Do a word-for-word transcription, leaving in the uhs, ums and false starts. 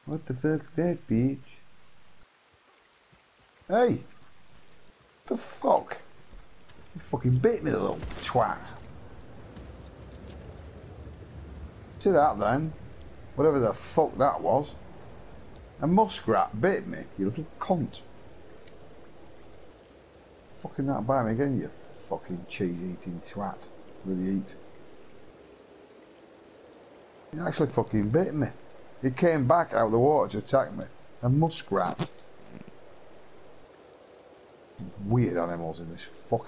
What the fuck's that, bitch? Hey! What the fuck? You fucking bit me, little twat. See that then? Whatever the fuck that was. A muskrat bit me, you little cunt. Fucking that by me again, you fucking cheese-eating twat. Really eat. You actually fucking bit me. He came back out of the water to attack me. A muskrat. Weird animals in this fucking